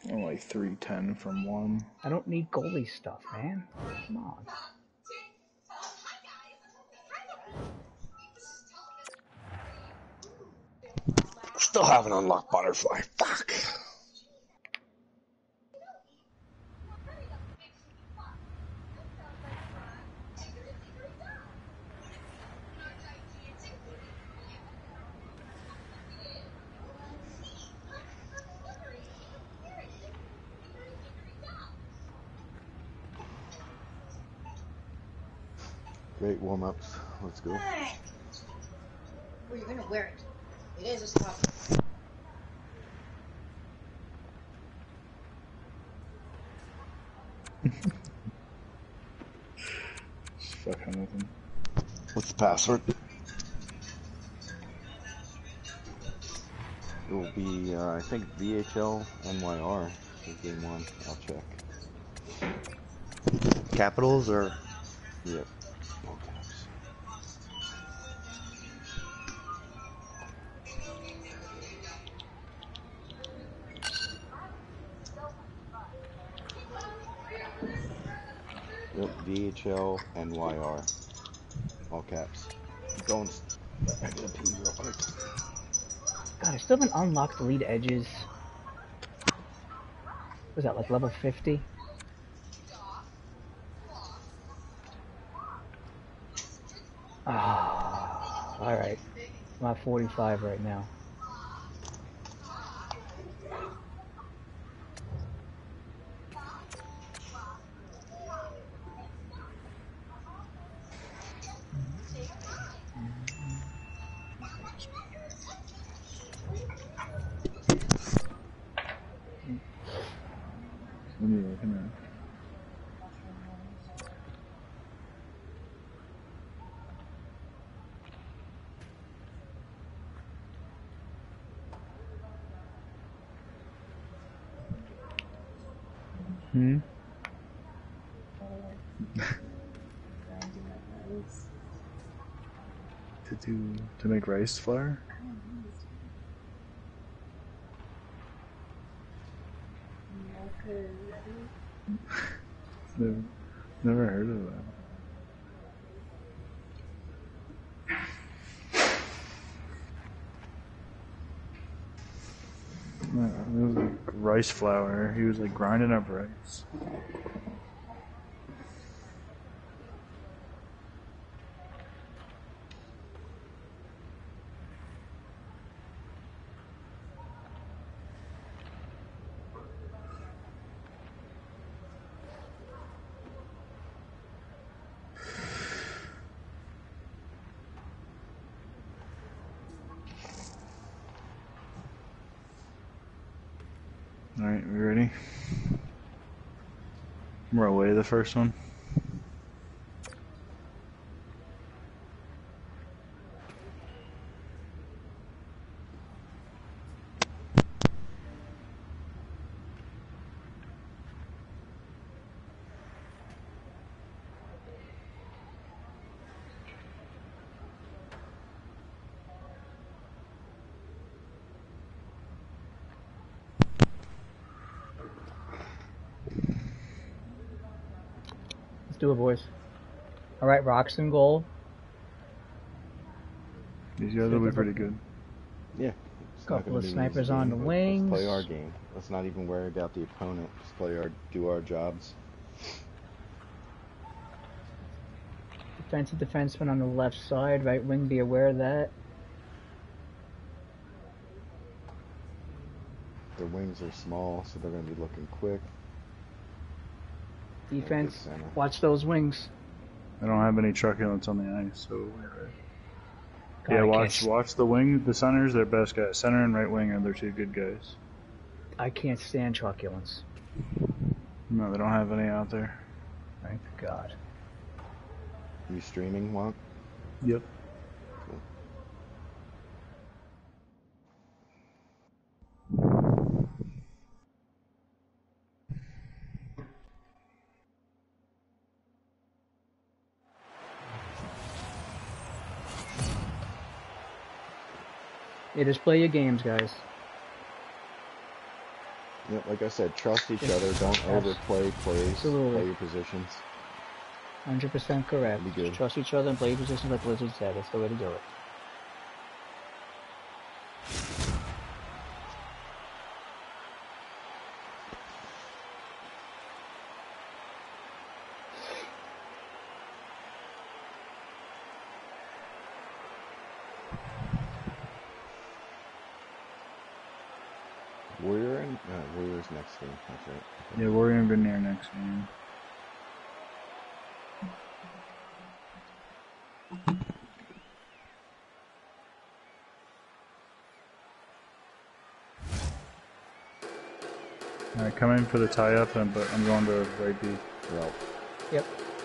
I'm like 310 from one. I don't need goalie stuff, man. Come on. Still haven't unlocked butterfly. Fuck. Great warm-ups. Let's go. Well, you're gonna wear it. It is a stop. Just fucking with him. What's the password? It will be, I think, VHL NYR is game one. I'll check. Capitals or? Yep. Yep, VHL NYR. All caps. Keep going. I gotta pee real quick. God, I still haven't unlocked the lead edges. Was that like level 50? Ah, alright. I'm at 45 right now. What are you looking at? Hmm? To make rice flour? Never heard of that. No, it was like rice flour. He was like grinding up rice. Alright, we ready? We're away the first one. Let's do it, boys. Alright, Rock's in goal. These guys will be pretty good. Yeah. Couple of snipers on the wings. Let's play our game. Let's not even worry about the opponent. Just do our jobs. Defensive defenseman on the left side, right wing, be aware of that. Their wings are small, so they're going to be looking quick. Defense, watch those wings. I don't have any truculents on the ice, so God, yeah, watch the wing. The center's their best guys. Center and right wing are their two good guys. I can't stand truculents. No, they don't have any out there. Thank God. You streaming, Wonk? Yep. Cool. Yeah, just play your games, guys. Yeah, like I said, trust each Yes. other. Don't Yes. overplay plays. Absolutely. Play your positions. 100% correct. Be good. Just trust each other and play your positions like Blizzard said. That's the way to do it. Warrior and Warrior's next game. That's right. Yeah, Warrior and Veneer next game. Alright, come in for the tie-up, but I'm going to right B. Well, Yep.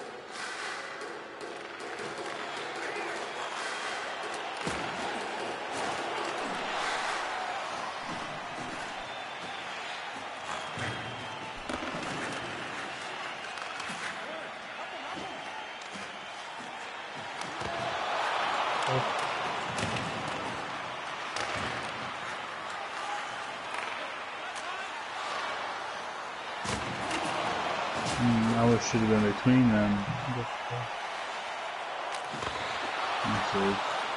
I wish should have been between them. Let's see.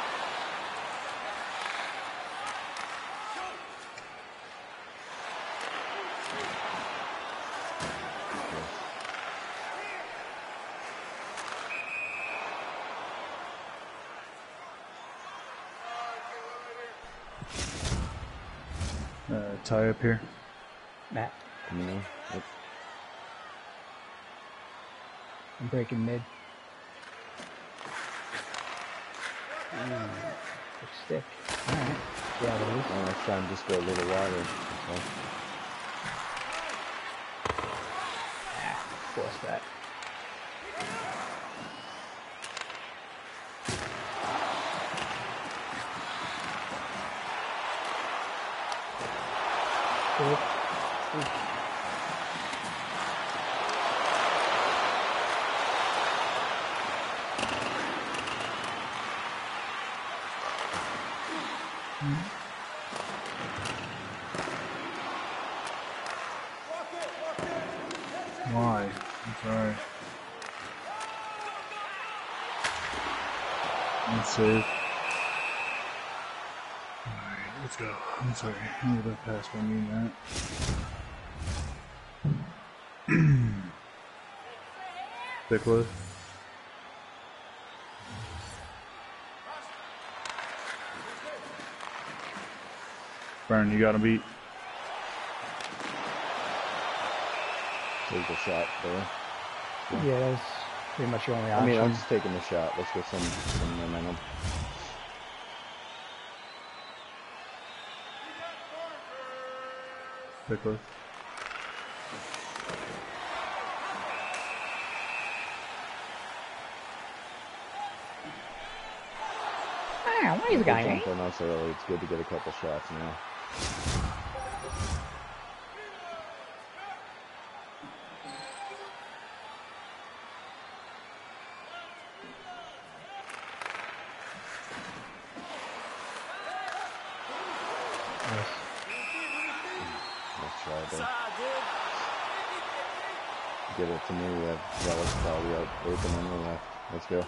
Tie up here. Matt, coming in. Yep. I'm breaking mid. Good stick. Alright. Yeah, it is. Next time, just go a little wider. Okay. Force that. Good. Why? I'm sorry. Let's save. Alright, let's go. I'm sorry. I'm gonna pass by me, Matt. Bickler. Burn, you got him beat. Take the shot there. Yeah, that was pretty much your only I option. mean, I'm just taking the shot. Let's get some momentum. Bickler. Ah, where's the guy, eh? Jump on us early. It's good to get a couple shots now. Nice. Let's try there. Get it to me. We have Zealous probably out open on the left. Let's go.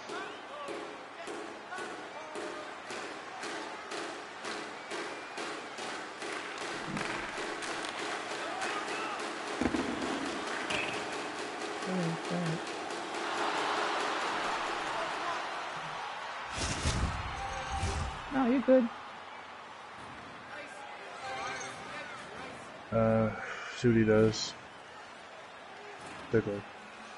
No, you're good. See what he does. Bickler.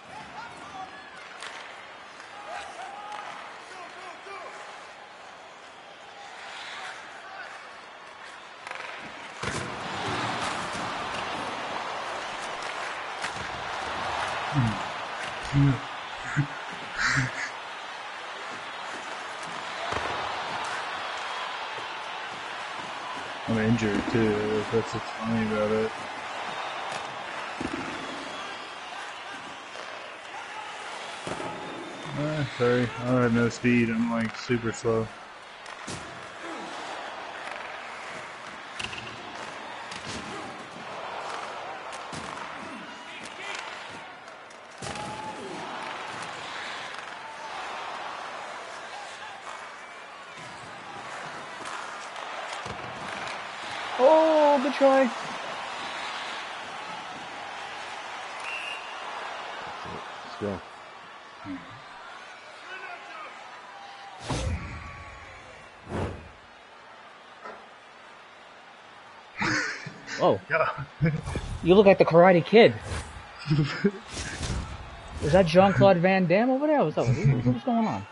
I'm injured too. That's what's funny about it. Sorry, I don't have no speed. I'm like super slow. Oh, good try. Let's go. Oh, Yeah. you look like the Karate Kid. Is that Jean-Claude Van Damme over there? What's going on?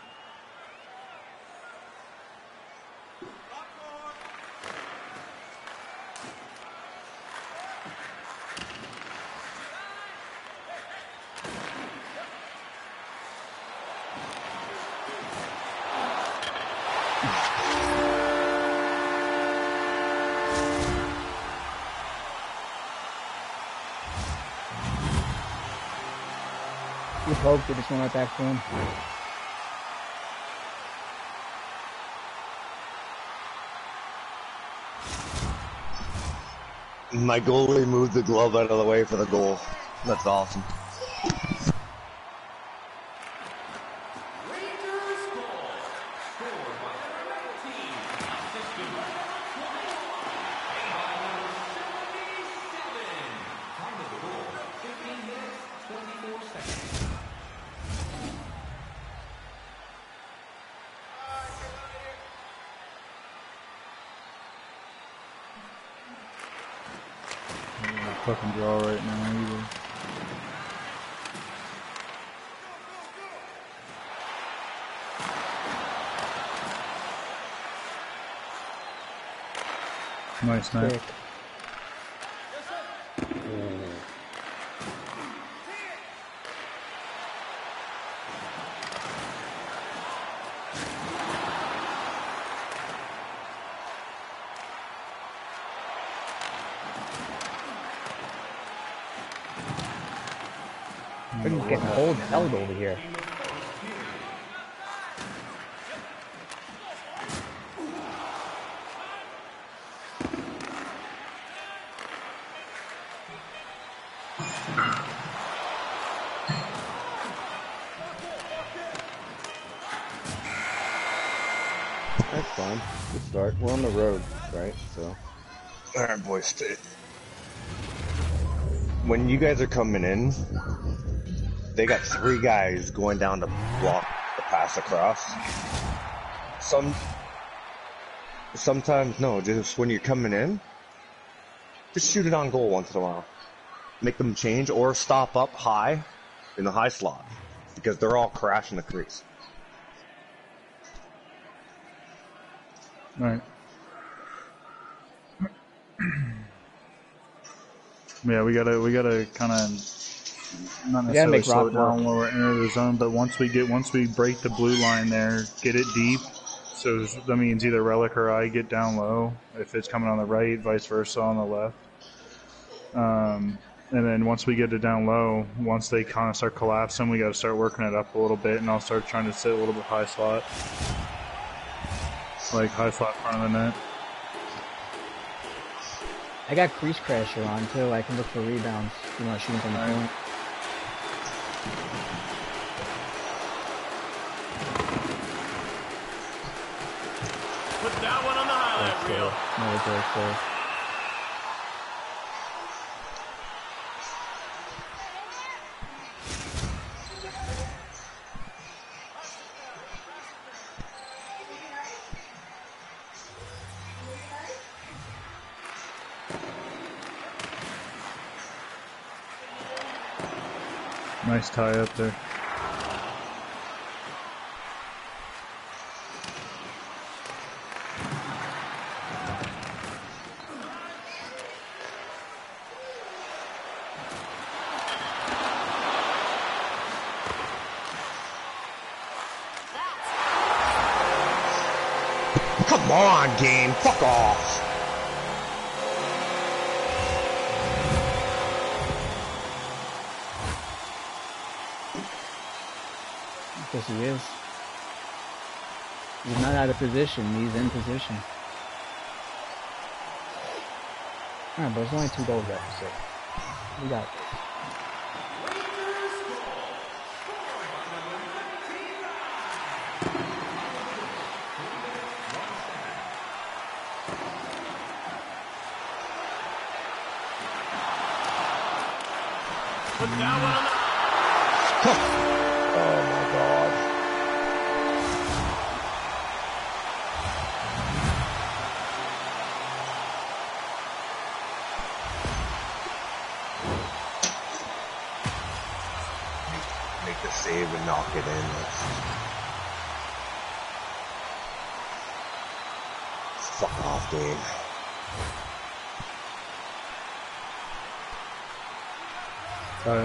You poked it, just went right back to him. My goalie moved the glove out of the way for the goal. That's awesome. Fucking draw right now either. Nice night. Sick. Everything's getting cold held over here. That's fine. Good start. We're on the road, right? So. Alright, boys. When you guys are coming in, they got 3 guys going down to block the pass across. Sometimes, no, just when you're coming in, just shoot it on goal once in a while. Make them change or stop up high in the high slot because they're all crashing the crease. Right. Yeah, we gotta kind of not necessarily make slow Rock it down work. when we're in the zone, but once we break the blue line there, get it deep. So that means either Relic or I get down low if it's coming on the right, vice versa on the left. And then once we get it down low, once they kind of start collapsing, we got to start working it up a little bit, and I'll start trying to sit a little bit high slot, like high slot front of the net. I got Crease Crasher on too. I can look for rebounds. You know, shooting from the point. Put that one on the highlight reel. Another great goal. Nice tie up there. Come on, game. Fuck off. Yes, he is. He's not out of position. He's in position. Alright, but there's only 2 goals left, so we got this. Put that one on the... Oh my god. Make the save and knock it in. Fuck off, game. Alright.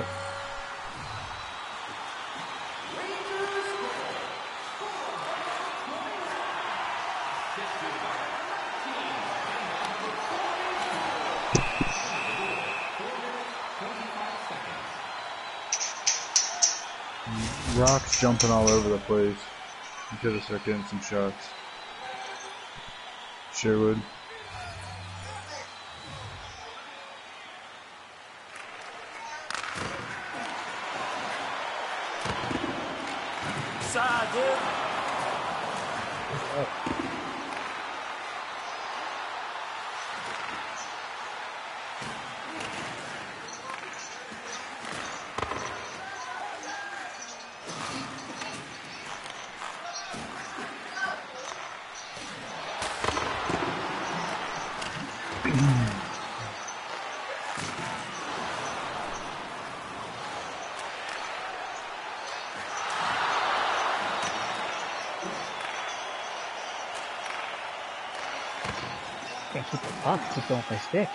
Rock's jumping all over the place. You could have started getting some shots. Sherwood. Side, dude. Can't keep the puck, keep going with my stick.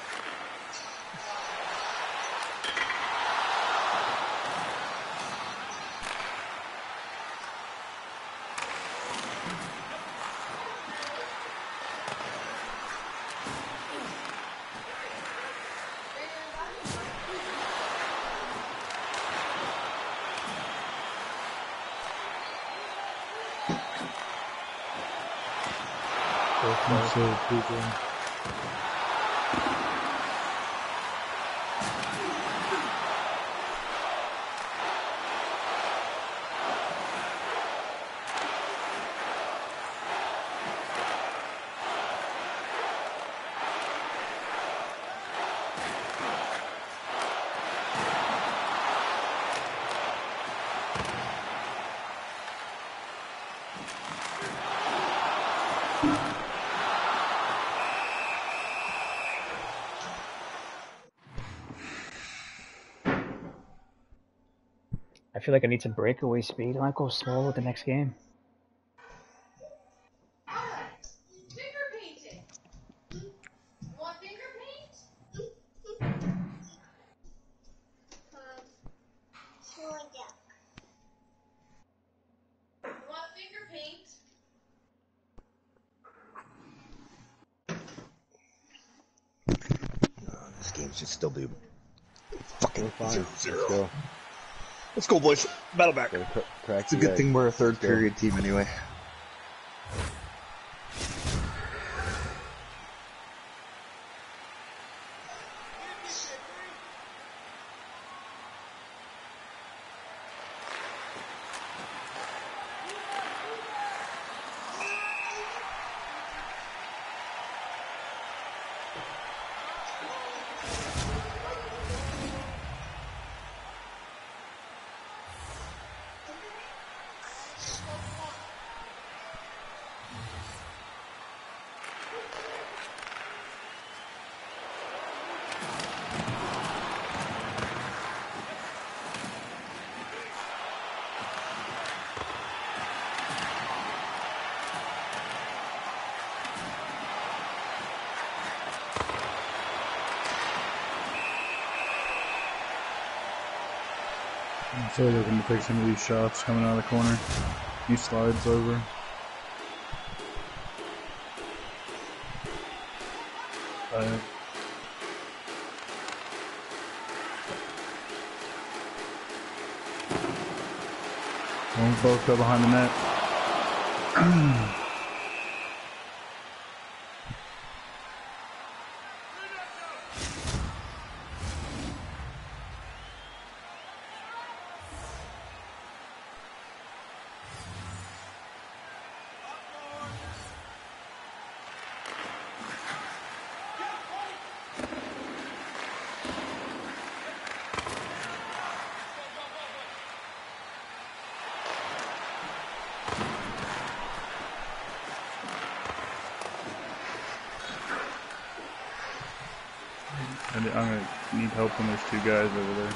So people. I feel like I need some breakaway speed. I might go slow with the next game. Finger painting. Want finger paint? Want finger paint? This game should still be fucking We're fine. 0-0. Let's go. Let's go, boys. Battle back. Gotta crack It's a the good egg. thing we're a third Let's go. period team anyway. I'm so looking to take some of these shots coming out of the corner. He slides over. One's both go behind the net. I'm gonna need help when there's two guys over there.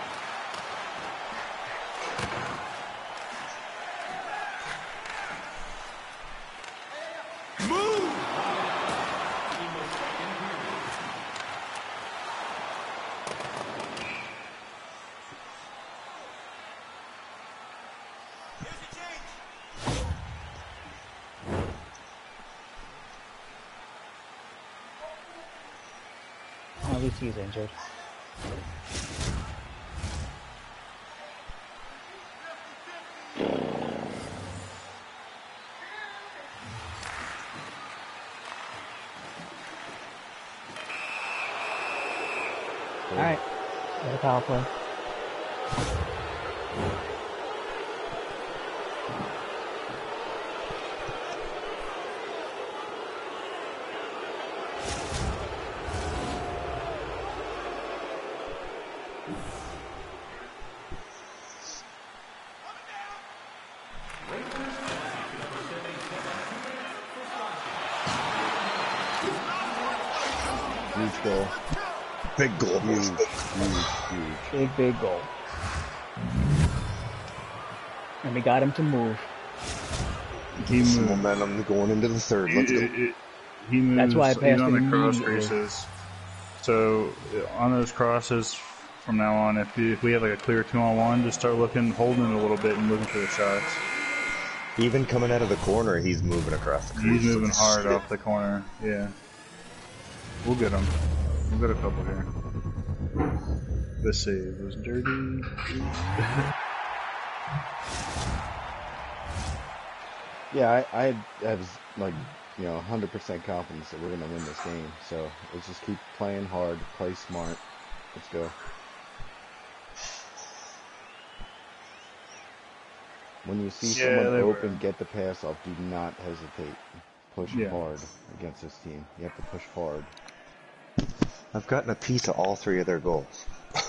At least he's injured. Alright. Got a power play. Huge goal. Big goal. Huge, huge. Big goal. And we got him to move. He Some moved. momentum going into the third. Let's go. He moves. That's why I passed he's on it the cross immediately. creases. So on those crosses from now on, if we have like a clear 2-on-1, just start looking, holding it a little bit, and looking for the shots. Even coming out of the corner, he's moving across the crease. He's moving hard off the corner. Yeah, we'll get him. We'll get a couple here. The save was dirty. Yeah, I have like 100% confidence that we're gonna win this game. So let's just keep playing hard, play smart. Let's go. When you see someone open, get the pass off. Do not hesitate. Push hard against this team. You have to push hard. I've gotten a piece of all three of their goals.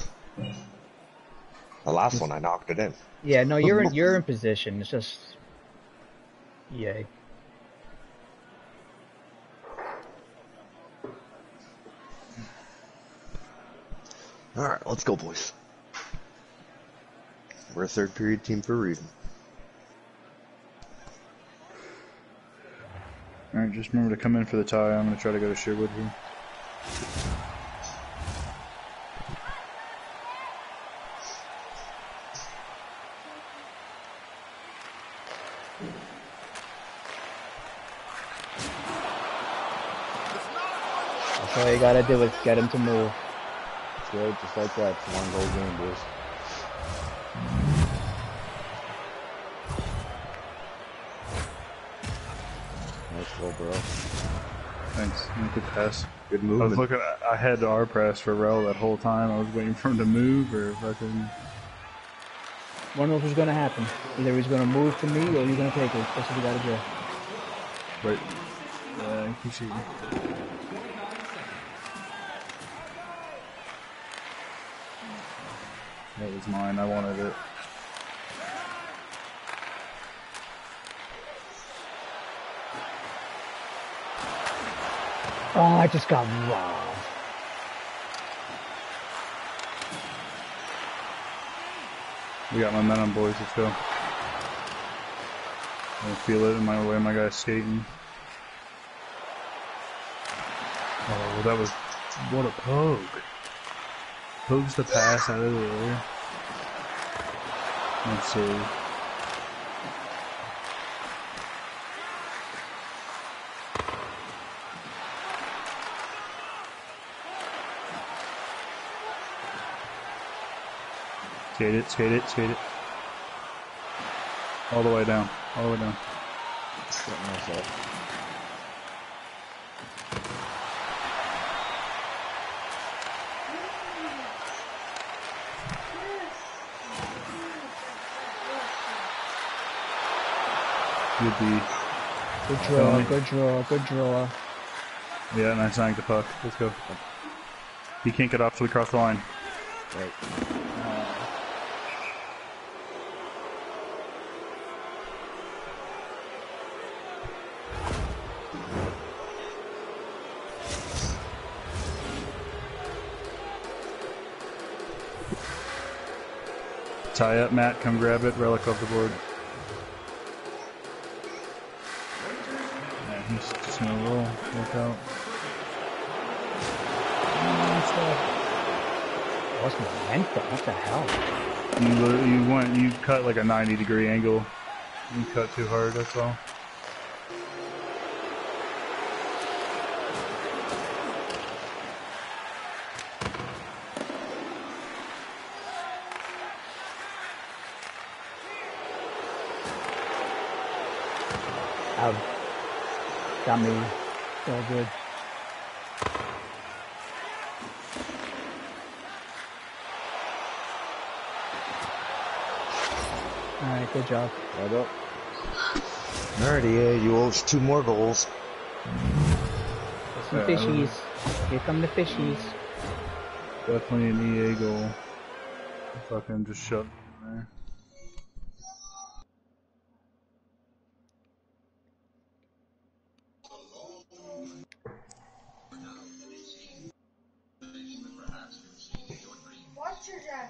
The last one, I knocked it in. Yeah, no, you're in position. It's just, yay. All right, let's go, boys. We're a third period team for a reason. Alright, just remember to come in for the tie. I'm going to try to go to Sherwood here. That's all you gotta do is get him to move. That's good, just like that. It's a 1-goal game, boys. Nice goal, bro. Thanks. Good pass. Good I was movement. looking. I had our press for Rel that whole time. I was waiting for him to move or fucking. One knows what's gonna happen. Either he's gonna move to me or he's gonna take it. That's what we gotta do. Right. I can see. That was mine. I wanted it. Oh, I just got robbed. We got momentum, boys. Let's go. I feel it in my way. My guy's skating. Oh, that was what a poke. Pokes the pass out of there. Let's see. Skate it, skate it, skate it. All the way down, all the way down. Setting us up. Good D. Good draw, good draw, good draw. Yeah, nice snag the puck. Let's go. He can't get off till we cross the line. Right. Tie up, Matt. Come grab it. Relic off the board. Yeah, he's just gonna roll. Look out. What's momentum? What the hell? You cut like a 90-degree angle. You cut too hard, that's all. Got me so good. Alright, good job. Right up. Alrighty, yeah, you owe us 2 more goals. Some fishies. Here come the fishies. Definitely an EA goal. Fucking just shut in there. Watch your dad.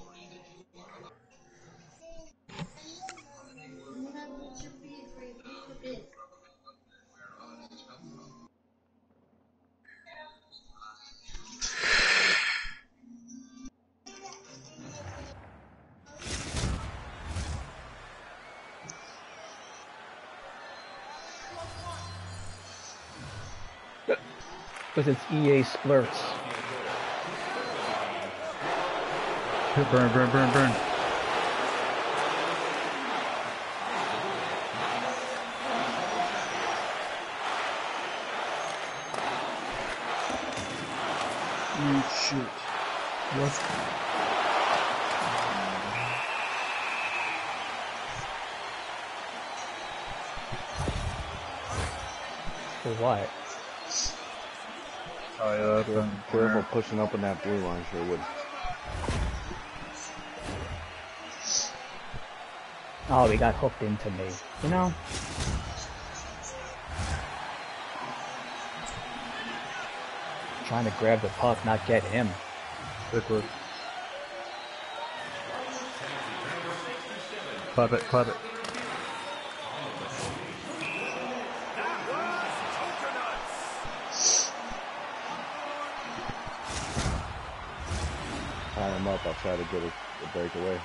Because it's EA Splurts. Burn, burn, burn, burn. Oh shit. What? For what? Oh yeah, that's Careful pushing up in that blue line, sure would. Oh, he got hooked into me. You know? Trying to grab the puck, not get him. Quick look. Clap it, clap it. Tie him up, I'll try to get a breakaway.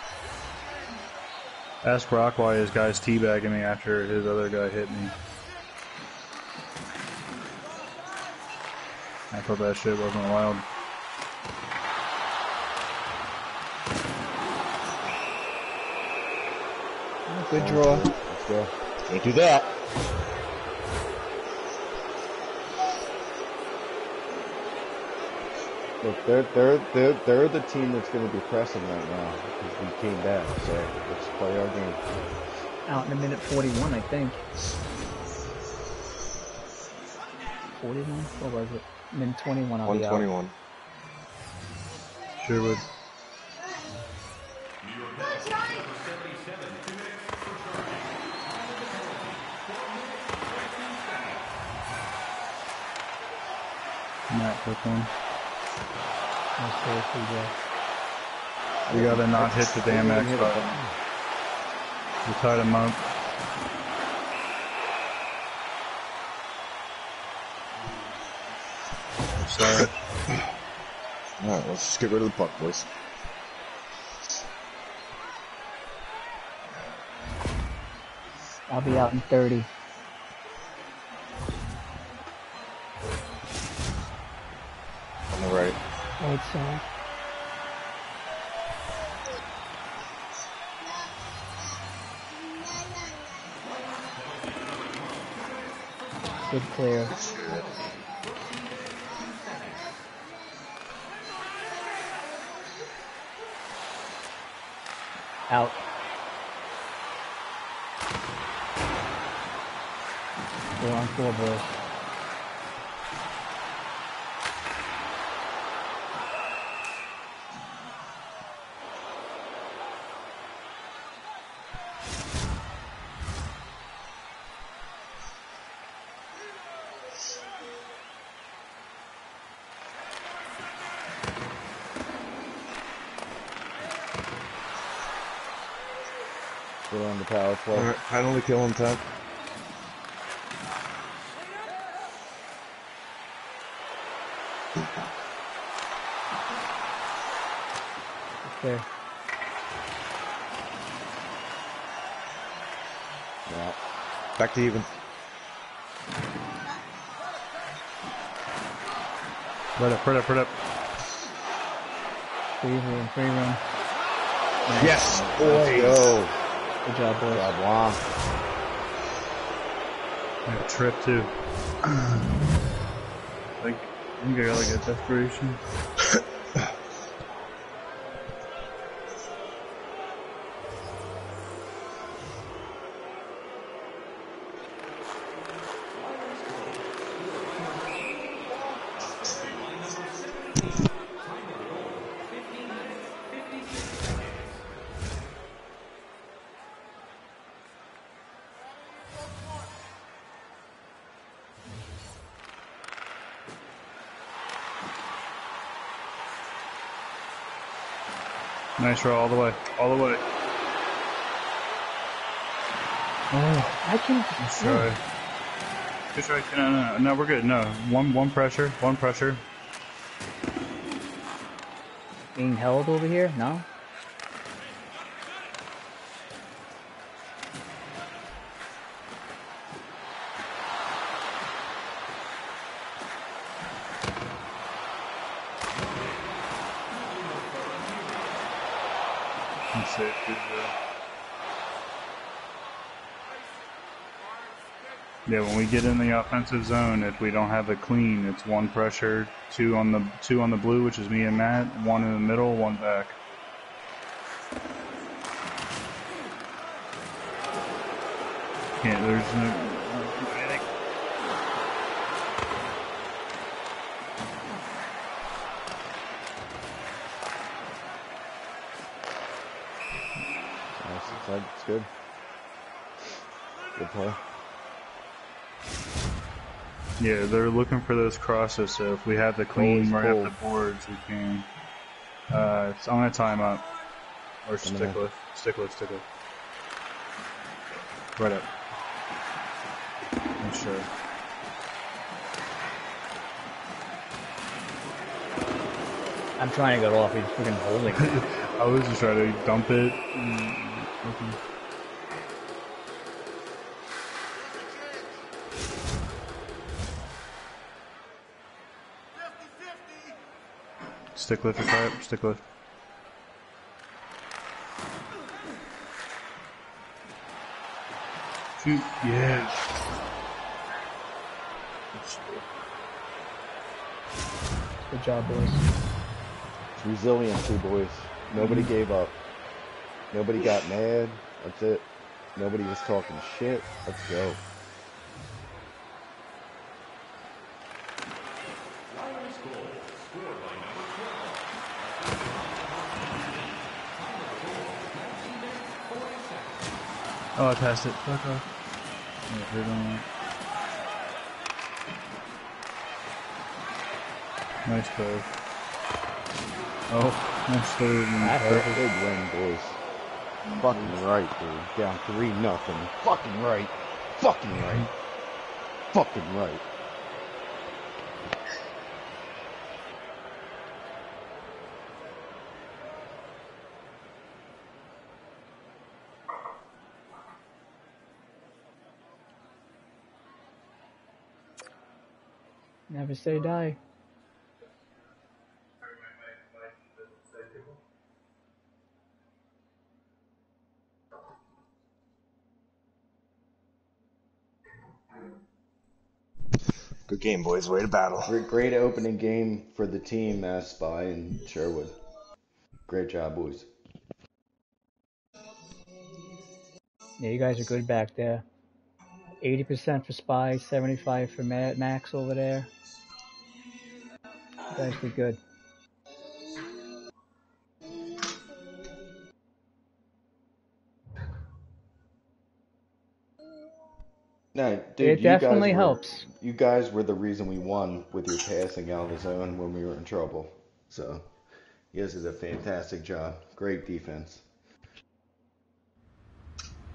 Ask Rock why his guy's teabagging me after his other guy hit me. I thought that shit wasn't wild. Good draw. Let's go. Can't do that. Look, they're the team that's going to be pressing right now because we came back. So let's play our game. Out in a minute 41, I think. 41? What was it? Minute 21. I'll be out. 121. Sure would. Matt, quick one. Nice play, CJ. You gotta not hit the damn X button. You tied him up. Sorry. Alright, let's just get rid of the puck, boys. I'll be out in 30. On the right. Right side. Good clear. Out. 4-on-4, boys. Get on the power play. Alright, penalty kill intent. There. Yeah. Back to even. Right up, right up, right up. Free room, free room. Yes! Let's go. Good job, boys. Job, Juan. I have a trip too. I think I got like a desperation. Nice roll all the way, all the way. Oh, I can. nice try. Good try. No, we're good. No, one pressure, one pressure. Being held over here? No? Let's see. Good job. Yeah, when we get in the offensive zone, if we don't have it clean, it's one pressure, two on the blue, which is me and Matt, one in the middle, one back. Can't. There's no. Nice inside. It's good. Good play. Yeah, they're looking for those crosses, so if we have the clean Always right cold. up the boards, we can. I'm gonna time up. Or stick with. Right up. I'm sure. I'm trying to get off. He's freaking holding it. I was just trying to dump it. Stick lift or crap, stick lift. Shoot, yeah. Good job, boys. It's resiliency, boys. Nobody gave up. Nobody got mad. That's it. Nobody was talking shit. Let's go. Oh, I passed it. Fuck off. Yeah, hit on that. Nice play. Oh, nice third. That hurt. Big win, boys. Fucking right, dude. Down 3-0. Fucking right. Fucking right. Fucking right. Never say die. Good game, boys. Way to battle. Great opening game for the team, Spy and Sherwood. Great job, boys. Yeah, you guys are good back there. 80% for Spy, 75 for Max over there. You guys did good. No, dude, It definitely helps. You guys were the reason we won with your passing out of the zone when we were in trouble. So, you guys did a fantastic job. Great defense.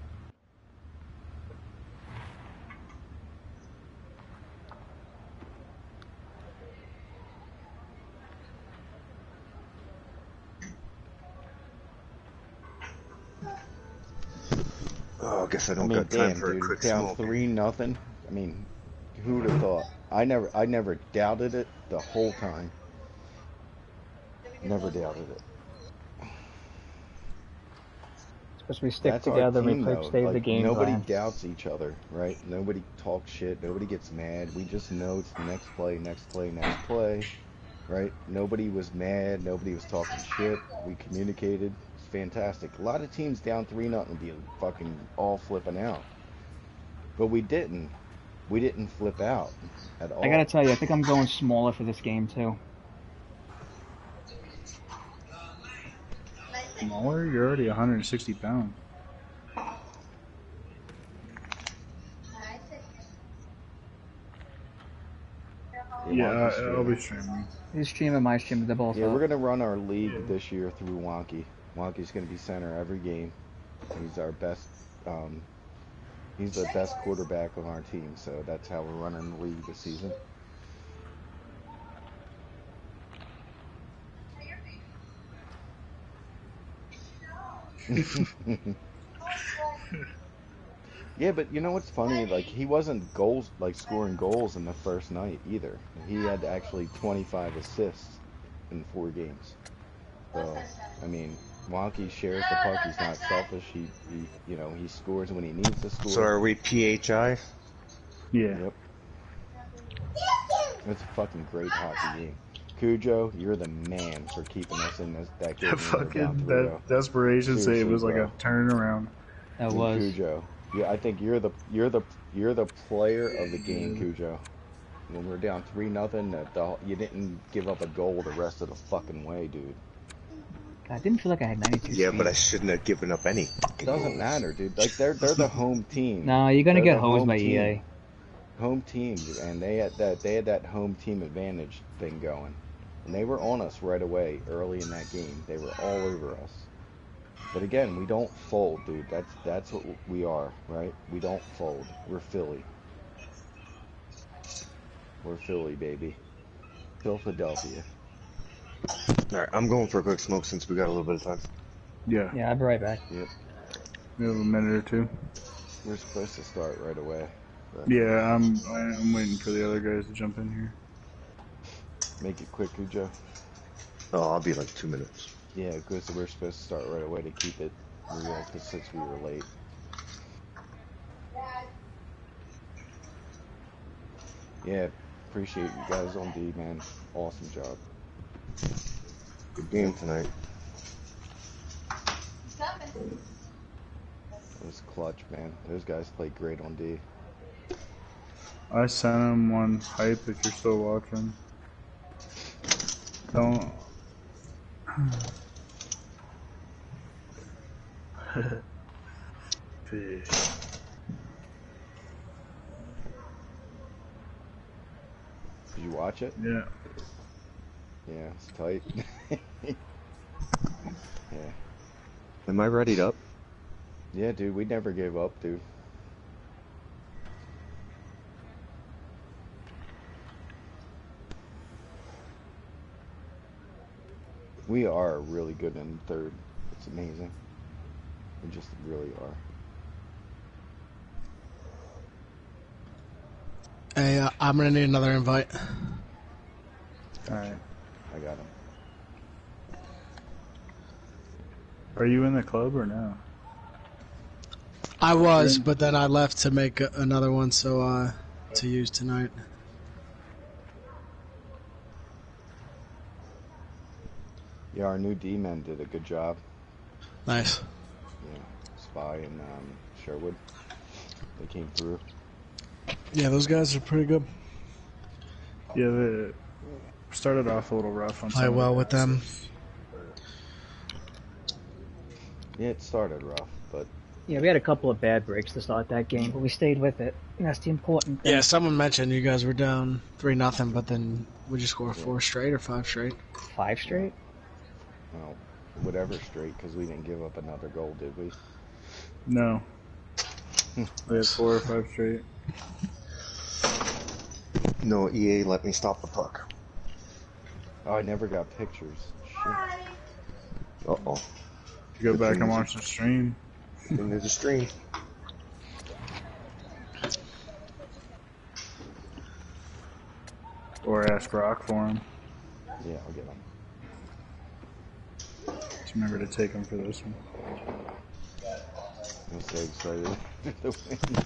guess I I don't mean, got time damn, for a dude, quick down smoke. 3-0. I mean, who would have thought? I never doubted it the whole time. Never doubted it. Because we stick That's our together, we team, play, though. stay the Like, game nobody plan. doubts each other, right? Nobody talks shit. Nobody gets mad. We just know it's the next play, next play, next play, right? Nobody was mad. Nobody was talking shit. We communicated. It's fantastic. A lot of teams down 3-0 would be fucking all flipping out. But we didn't. We didn't flip out at all. I gotta tell you, I think I'm going smaller for this game too. Smaller? You're already 160 pounds. Yeah, I'll be streaming. His stream and my stream, they're both Yeah, up. we're gonna run our league this year through Wonky. Wonky's gonna be center every game. He's our best. He's the best quarterback on our team, so that's how we're running the league this season. Yeah, but you know what's funny? Like, he wasn't scoring goals in the first night either. He had actually 25 assists in 4 games. So, I mean, Wonky shares the puck. He's not selfish. He he scores when he needs to score. So are we PHI? Yeah. Yep. It's a fucking great hockey game. Cujo, you're the man for keeping us in that game. Fucking that desperation save was like a turnaround. That was. Cujo. Yeah, I think you're the player of the game, Cujo. When we're down 3-0, you didn't give up a goal the rest of the fucking way, dude. I didn't feel like I had 92 Yeah, speed. but I shouldn't have given up any fucking Doesn't goals. matter, dude. Like they're the home team. No, you're gonna They're get the hosed home by team. EA. Home team, and they had that home team advantage thing going, and they were on us right away early in that game. They were all over us. But again, we don't fold, dude. That's what we are, right? We don't fold. We're Philly. We're Philly, baby. Philadelphia. Alright, I'm going for a quick smoke since we got a little bit of time. Yeah. Yeah, I'll be right back. Yep. We have a minute or two. We're supposed to start right away. But Yeah, I'm waiting for the other guys to jump in here. make it quick, Cujo. Oh, I'll be like 2 minutes. Yeah, because we're supposed to start right away to keep it real, because since we were late. Yeah, appreciate you guys on D, man. Awesome job. Good game tonight. It was clutch, man. Those guys played great on D. I sent him one hype if you're still watching. Don't. Fish. Did you watch it? Yeah. Yeah, it's tight. Yeah. Am I readied up? Yeah, dude, we never gave up, dude. We are really good in third. It's amazing. We just really are. Hey, I'm gonna need another invite. Alright. I got him. Are you in the club or no? I was, but then I left to make another one, so to use tonight. Yeah, our new D-men did a good job. Nice. Yeah, Spy and Sherwood. They came through. Yeah, those guys are pretty good. Yeah, they started off a little rough on Play some well of the with them. passes. Yeah, it started rough, but Yeah, we had a couple of bad breaks to start that game, but we stayed with it. And that's the important thing. Yeah, someone mentioned you guys were down 3-0, but then would you score 4 straight or 5 straight? 5 straight? well, whatever straight, because we didn't give up another goal, did we? No. We had 4 or 5 straight. No, EA let me stop the puck. Oh, I never got pictures. Shit. Uh-oh. If you go back and watch the stream. Into the stream. Or ask Rock for him. Yeah, I'll get him. Just remember to take him for this one. I'm so excited to win.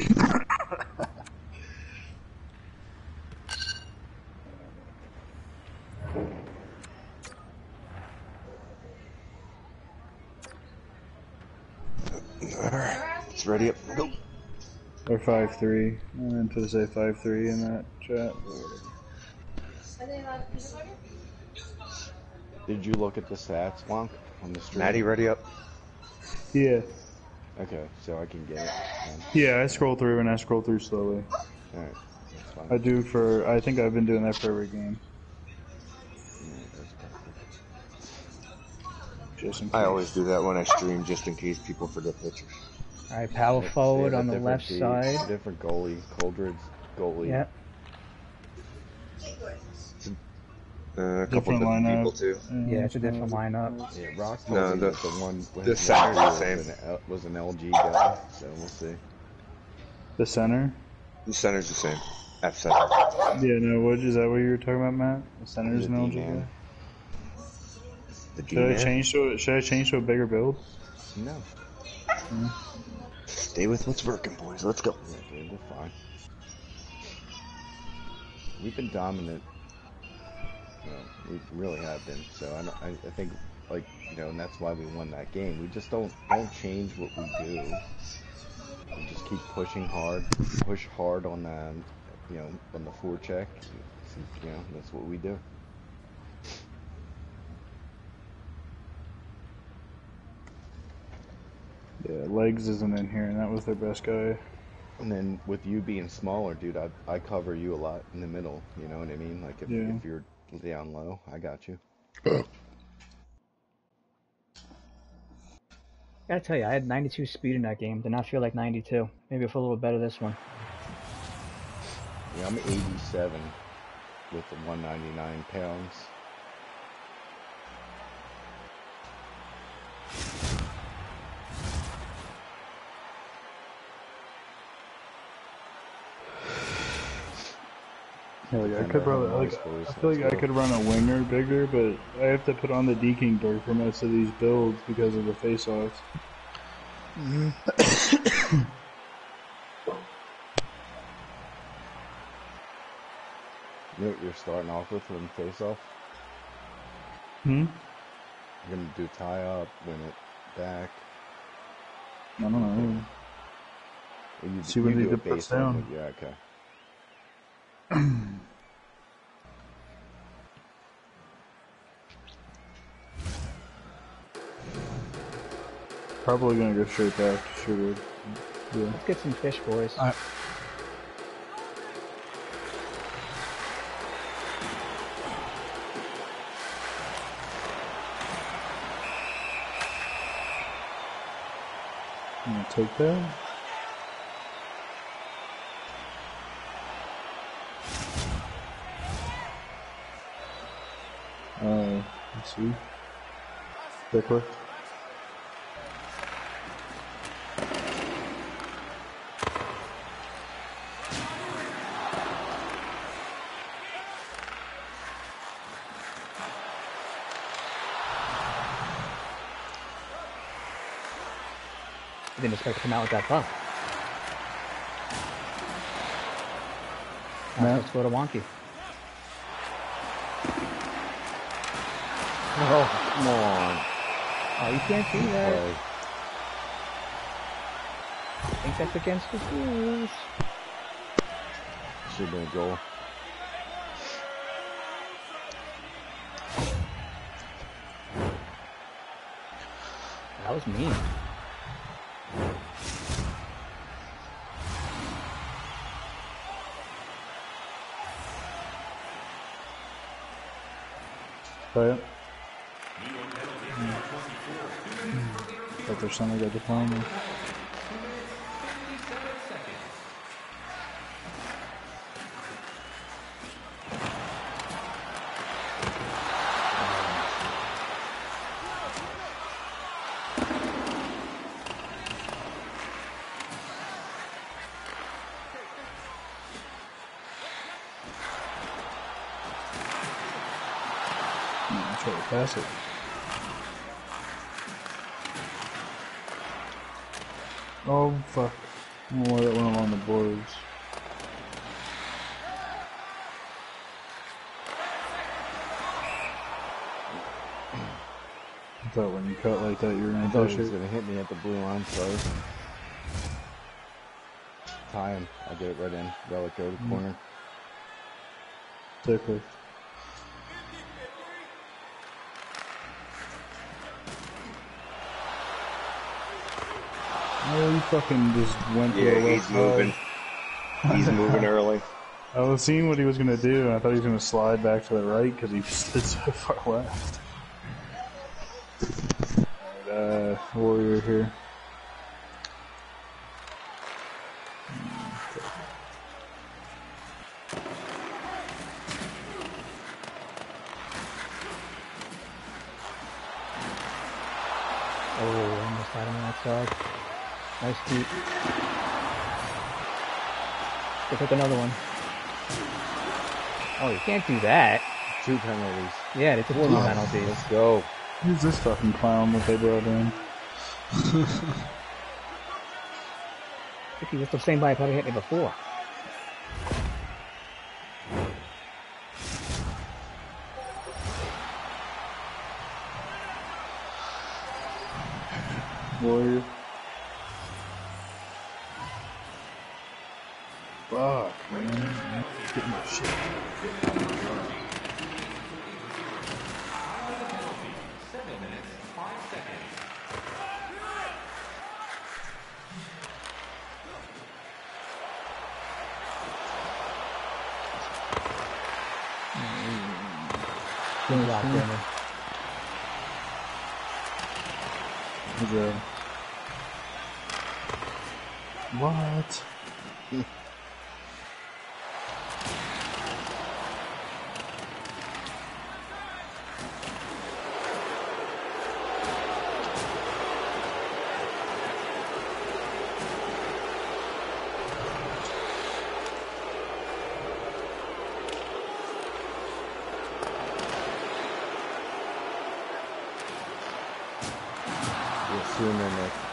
Alright, it's ready up. Go. Or 5-3. I meant to say 5-3 in that chat. Are they allowed peanut butter? Did you look at the stats, Wonk, on the stream? Maddie, ready up. Yeah. Okay, so I can get it. Yeah, I scroll through and I scroll through slowly. Alright, that's fine. I do for, I think I've been doing that for every game. Alright, that's perfect. Just in case. I always do that when I stream, just in case people forget pictures. All right, power They forward have a on the different left team, side. Different goalie. Coldred's goalie. Yep. A couple Different different lineup. people too. Yeah, it's a different lineup. Yeah, Rock No, told me the- that the one with the his center's manager the same. was an LG guy, so we'll see. The center? The center's the same. F7. Yeah, no, what is that what you were talking about, Matt? The center's He's a an LG D-man. guy? The Should I D-man. change to a bigger build? No. Stay with what's working, boys. Let's go. Yeah, dude, we're fine. We've been dominant. We really have been. So I think, like, you know, and that's why we won that game. We just don't change what we do. We just keep pushing hard, push hard on you know, on the forecheck. You know, that's what we do. Yeah, Legs isn't in here, and that was their best guy. And then with you being smaller, dude, I cover you a lot in the middle. You know what I mean? Like if you're down low, I got you. Gotta tell you, I had 92 speed in that game. Did not feel like 92. Maybe I feel a little better this one. Yeah, I'm 87 with the 199 pounds. Yeah, like I Kinda could probably, have like, nice voice, I feel like let's I go. could run a winger bigger, but I have to put on the deking dirt for most of these builds because of the face-offs. You know what you're starting off with when face off? Hmm? You're gonna do tie up, win it back. I don't know. Or you, See what you he do it puts based on down. what- yeah, okay. Probably gonna go straight back to Sherwood. Yeah. Let's get some fish, boys. Alright. I'm gonna take that. Let's see. Pickler. Didn't expect to come out with that buff. No. Let's go to Wonky. Oh, Come on. oh, you can't see that. Play. I think that's against the rules. Should have been a goal. That was mean. Try it. Thought there's something I got to find me. Try to pass it. Oh, fuck. I don't know why that went along the boards. I thought when you cut like that, you were I going to thought push he was it. gonna hit me at the blue line, sorry. Tie him. I get it right in. Relic go to the corner. Tickler. Oh, you fucking just went to Yeah, the he's left moving. side. He's moving early. I was seeing what he was going to do, and I thought he was going to slide back to the right because he stood so far left. Alright, Warrior here. Oh, almost had him on that side. Nice deep. Go pick another one. Oh, you can't do that. 2 penalties. Yeah, they took 2 penalties. Let's go. Who's this fucking clown that they brought in? If he was the same guy, probably hit me before. Warrior. Fuck, man. Get my shit. Good job, Jimmy. Good job. What? You'll see him in there.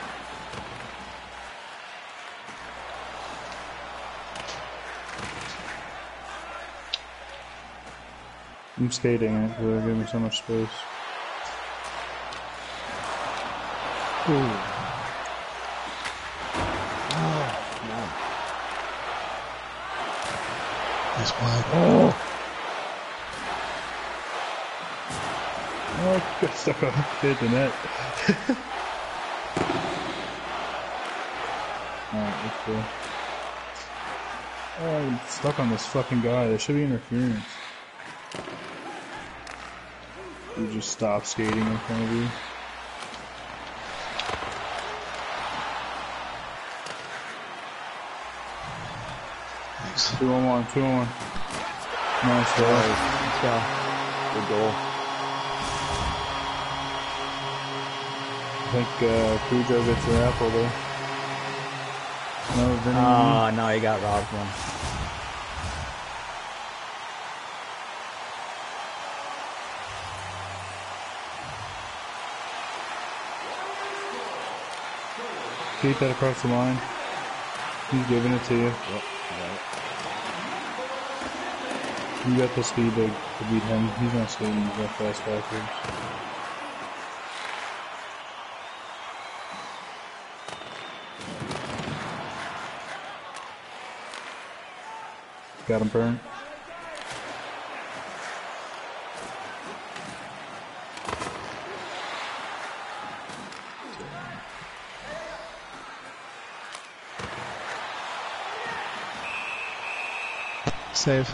I'm skating it because they're giving me so much space. Ooh. Nice play. Oh, Oh, got stuck on the net. Alright, let's go. Oh, I'm stuck on this fucking guy. There should be interference. You just stop skating in front of you. Thanks. 2-on-1, 2-on-1. Nice goal. let's go. Good goal. I think Cujo gets the apple there. No, Vinny. Oh, no, he got robbed one. Keep that across the line. He's giving it to you. Yep. Right. You got the speed to beat him. He's not skating. He's that fast backwards. Got him burnt. Save.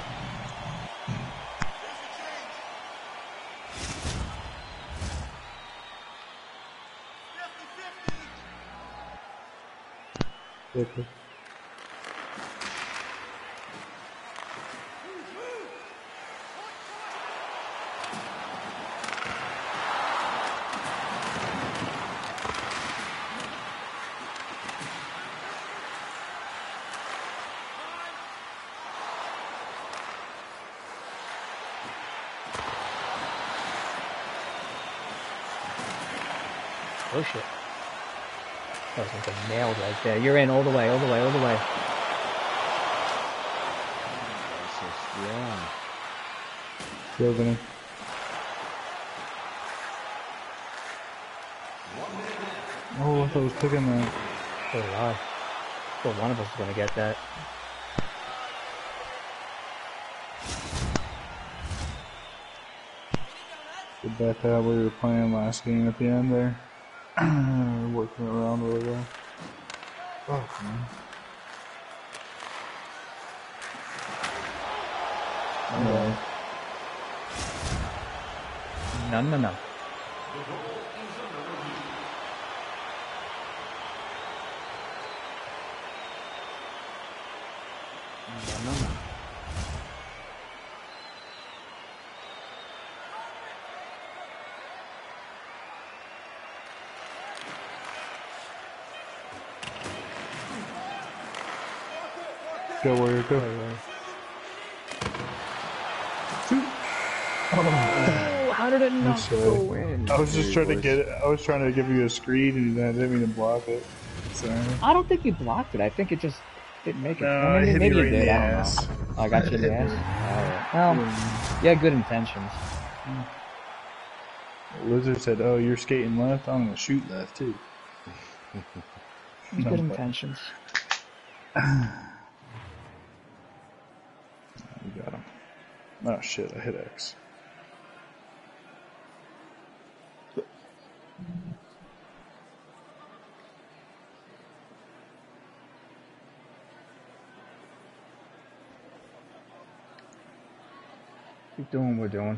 Quickly. Push it. That was like a nailed right there. You're in all the way, all the way, all the way. That's so strong. Yogan. Oh, I thought I was picking that. So did I. Thought one of us was gonna get that. Get back to how we were playing last game at the end there. Working around really well. Fuck, man. No. No, no, no. No, no, no. Go Warrior, go. Oh, how did it not sorry. go in? I was just trying to boys. get it. I was trying to give you a screen and I didn't mean to block it. Sorry. I don't think you blocked it. I think it just didn't make it. No, Well, I maybe hit maybe you you right in did. the I don't ass. know. Oh, I got you in the ass. Alright. Well, you had good intentions. Lizard said, "Oh, you're skating left. I'm gonna shoot left too." Good intentions. We got him. Oh shit! I hit X. Keep doing what we're doing.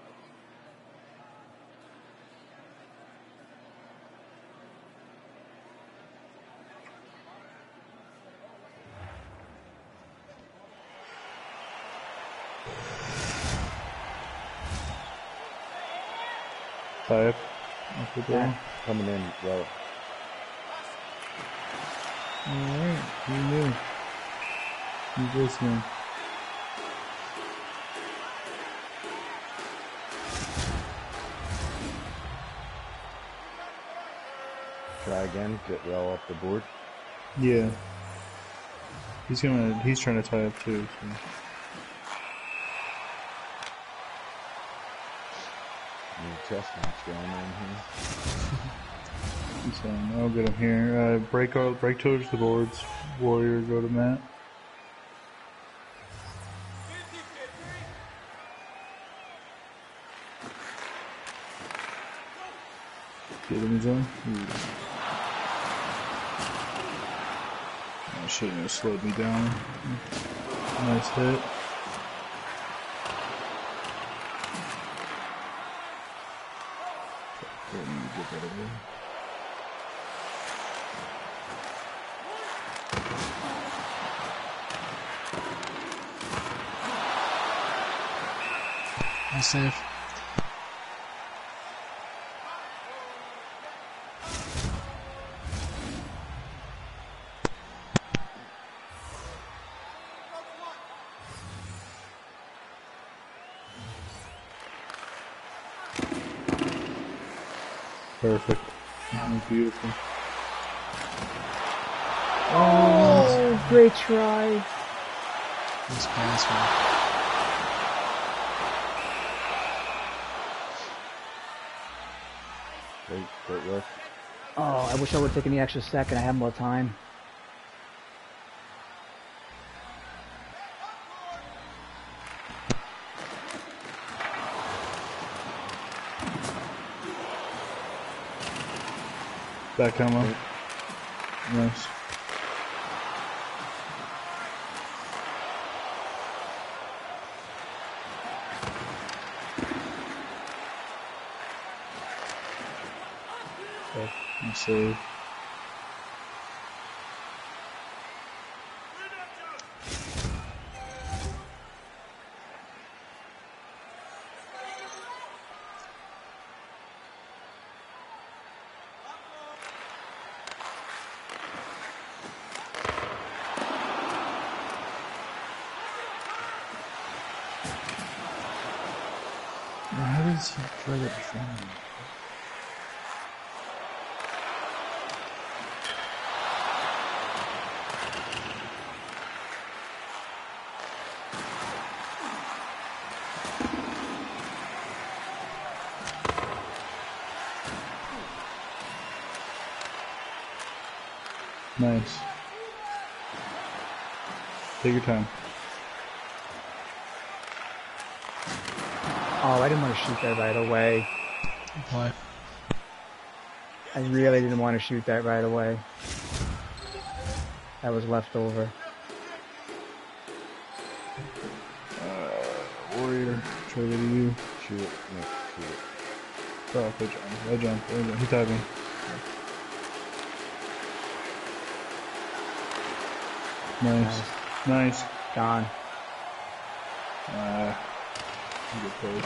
Type. Off the door. Coming in, well. Alright, who knew? Who's listening? Try again, get well up the board. Yeah. He's trying to tie up too. So. New chestnuts going on here. He's saying, I'll get him here. Break towards the boards. Warrior, go to Matt. Get in the zone. I shouldn't have slowed me down. Nice hit. Get that away. Nice save. Perfect. Beautiful. Oh, great try. Nice pass, man. Great work. Oh, I wish I would have taken the extra second. I had more time. Back camo. Nice. Nice save. How does he try that from? Nice. Take your time. Oh, I didn't want to shoot that right away. Play. I really didn't want to shoot that right away. That was left over. Warrior, try to you. Shoot it. No, shoot it. Oh, good job. Well jump. Well jump. He tapped me. Nice. Nice. Gone. Good play.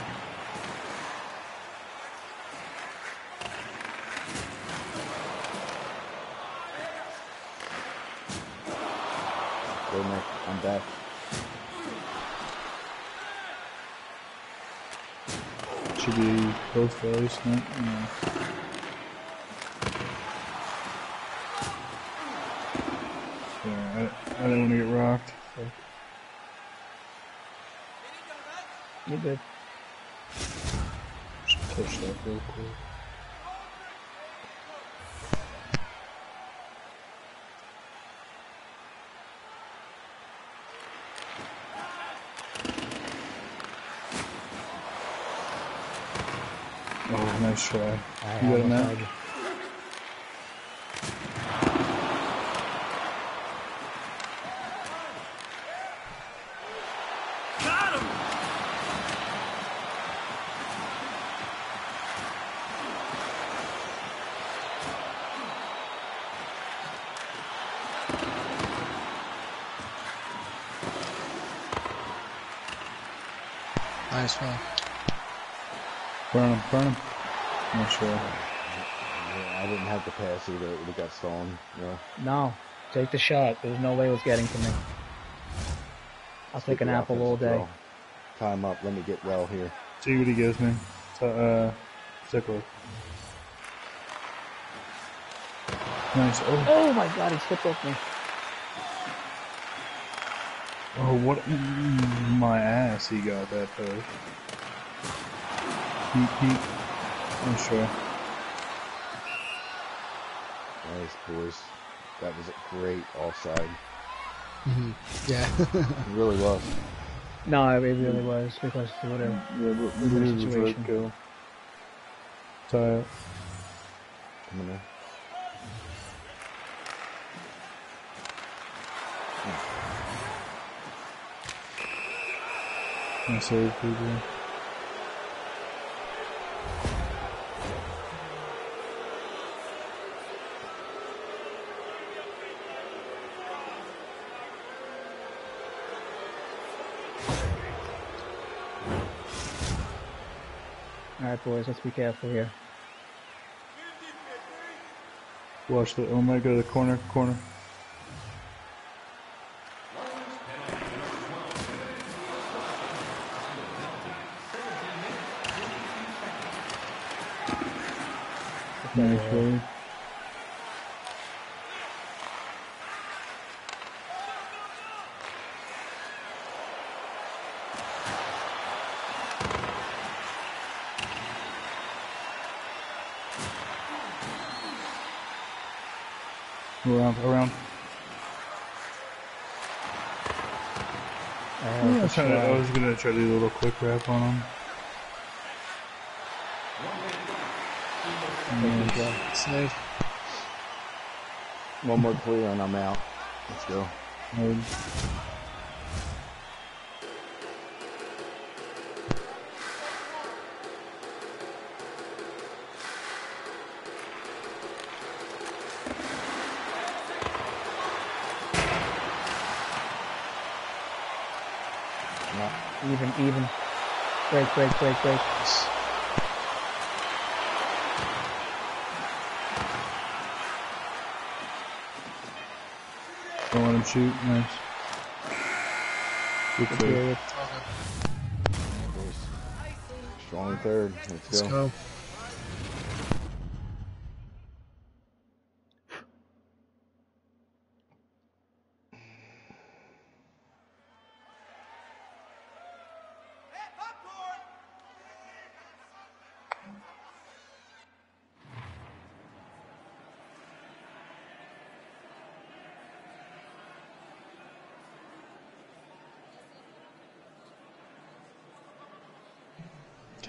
Go, Nick. I'm back. Should be close to at least. No. Yeah. Yeah, I don't want to get rocked. You good? Just touch that real quick. Oh, nice try. You got it, Matt? Got him! Nice one. Burn him. Not sure. Yeah, I didn't have to pass either. It would have got stolen. Yeah. No. Take the shot. There's no way it was getting to me. I'll take an apple all day. Well. Time up. Let me get well here. See what he gives me. Sickle. Nice. Oh my god, he slipped off me. Oh, what? My ass, he got that though. He. I'm sure. Nice, boys. That was a great offside. Yeah. It really was. No, it really was because it would have the situation. Go. Tie it. Coming in. Nice save, PJ. Alright boys, let's be careful here. Watch the. Oh my god, the corner. Nice play. Around. I was gonna try to do a little quick wrap on him. Save. One more clear and I'm out. Let's go. Even. Break. Don't let him shoot. Nice. Good play. Period. Strong third. Let's go.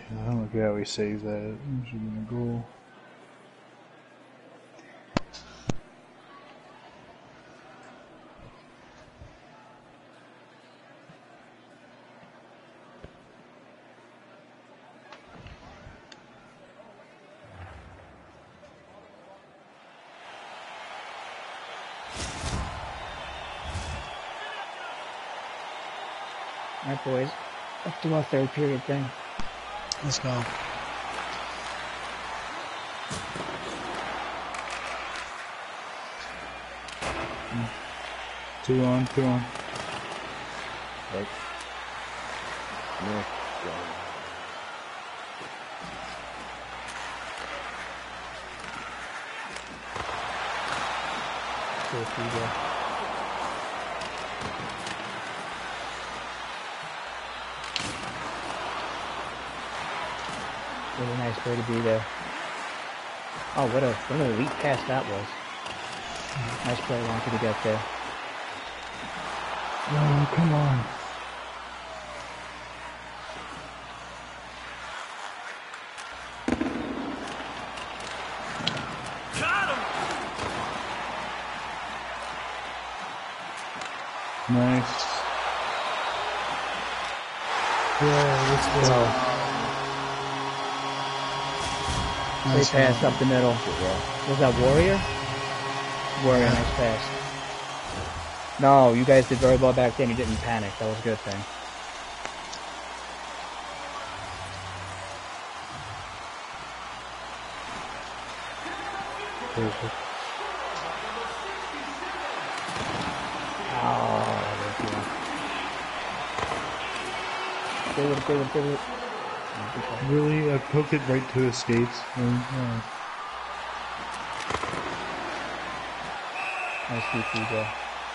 I don't look at how he saves that. It should be a goal. Alright, boys. Let's do our third period thing. Let's go. Two on. Right. No. Go through there. Really nice way to be there. Oh, what an elite pass that was. Nice play, wanted to get there. Oh, come on. Got him! Nice. Yeah, let's go. Nice pass up the middle. Was that Warrior? Warrior, nice pass. No, you guys did very well back then. You didn't panic. That was a good thing. Perfect. Oh, go with it. Really? I poked it right to his skates. Nice DP, Joe.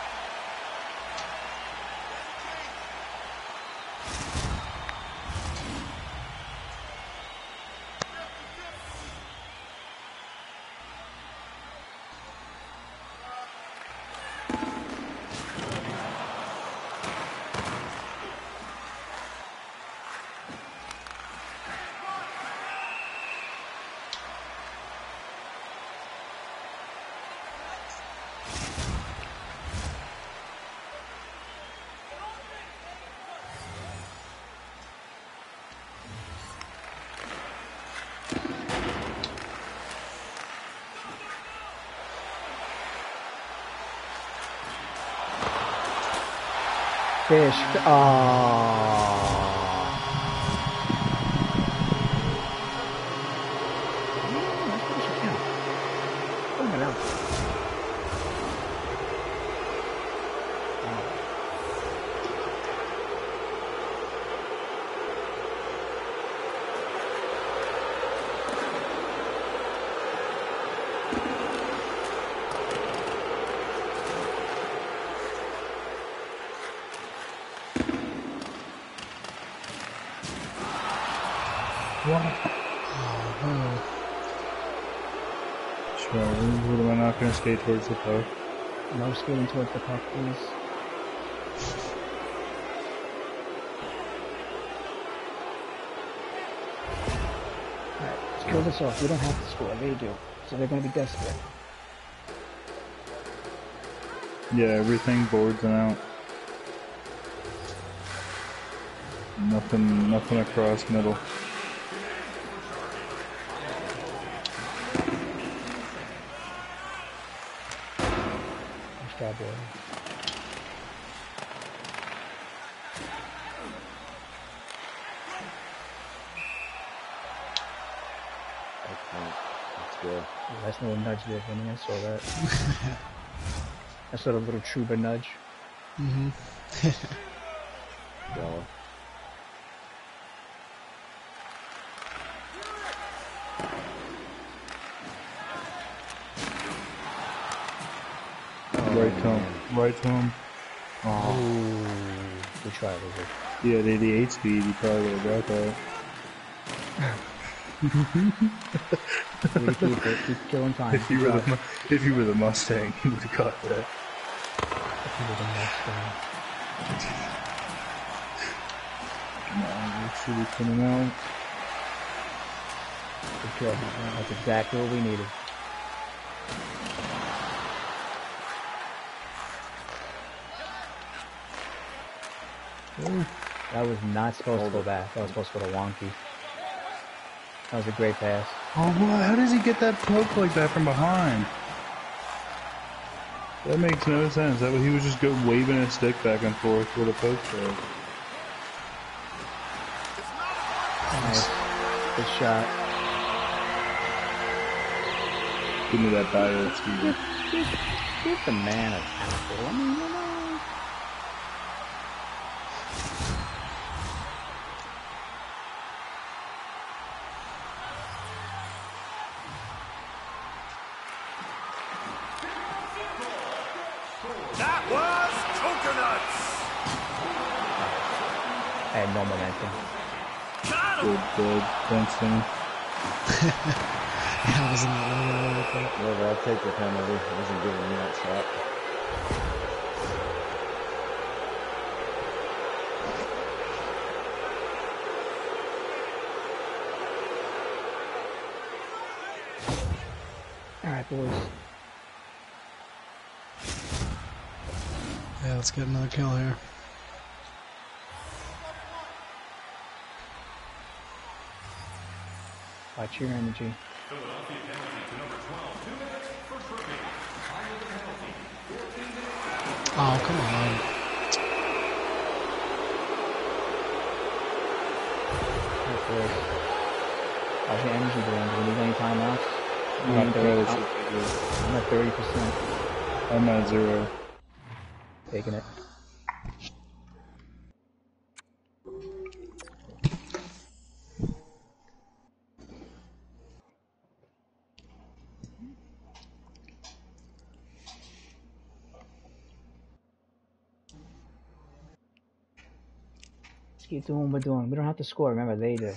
Fish. Sure, what am I not going to skate towards the puck? No skating towards the puck, please. Alright, let's kill this off. We don't have to score, they do. So they're going to be desperate. Yeah, everything boards and out. Nothing across middle. Nice job, boy. Let's go. Nice little nudge there, Vinny. I saw that. I saw the little Truba nudge. Mm-hmm. Go. Right to him. Oh. Ooh, we tried it. He had 88 speed, he probably would have got that. We keep it. Keep killing time. If you were the Mustang, he would have got that. If you were the Mustang. Come on, let's see what's coming out. kill. That's exactly what we needed. Ooh, that was not supposed to go back. That was supposed to go to Wonky. That was a great pass. Oh, what? How does he get that poke like that from behind? That makes no sense. That he was just waving his stick back and forth with a poke there. Nice. Good shot. Give me that battle, Steven. Give the man a tackle. I mean, you know. That was coconuts. I had no momentum. Got him. Good. Thanks, Timmy. I was in that moment really quick. Whatever, I'll take the penalty. I wasn't giving me that shot. Alright, boys. Yeah, let's get another kill here. Watch your energy. Oh, come on. Alright, boys. How's your energy doing? Do we need any timeouts? I'm at 30%. I'm at 0. Taking it. Let's keep doing what we're doing. We don't have to score. Remember, they do.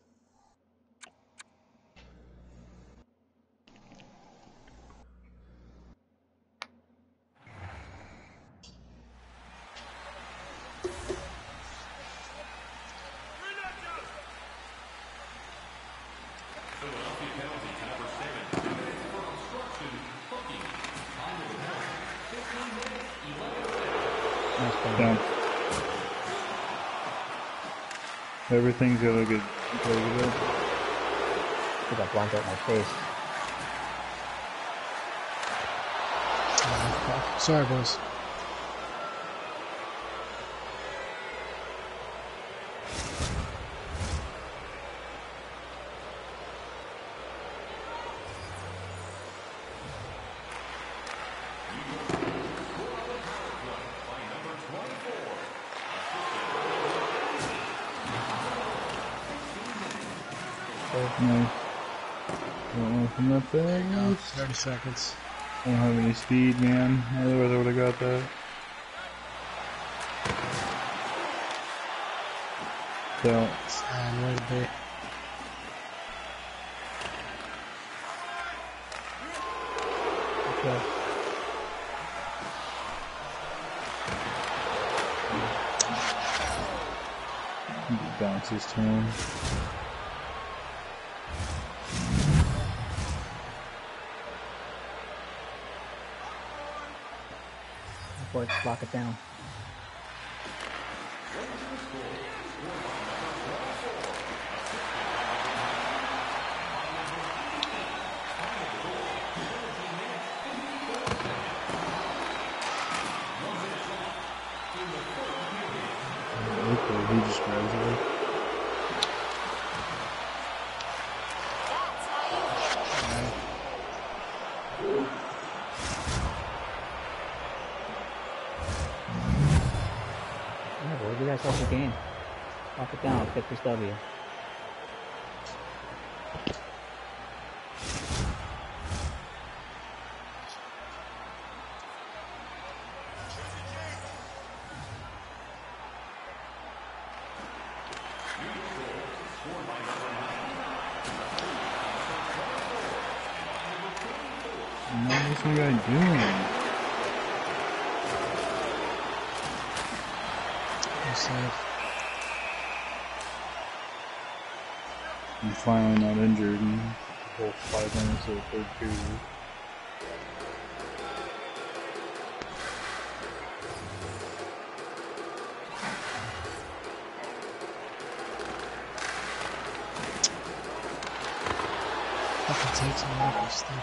Nice play. Down. Everything's gonna get really good. I got blocked out my face. Sorry, boys. Nice. Don't open that thing. Go. 30 seconds. I don't have any speed, man. Otherwise I would have got that. Don't. And way to be. Okay. Bounce his turn. Boys, lock it down. Okay, he just grabs it. Yeah, boy, you guys off the game. Lock it down. Get this W. What's my guy doing? Safe. I'm finally not injured. whole 5 minutes of the third period. Fucking takes me off this thing.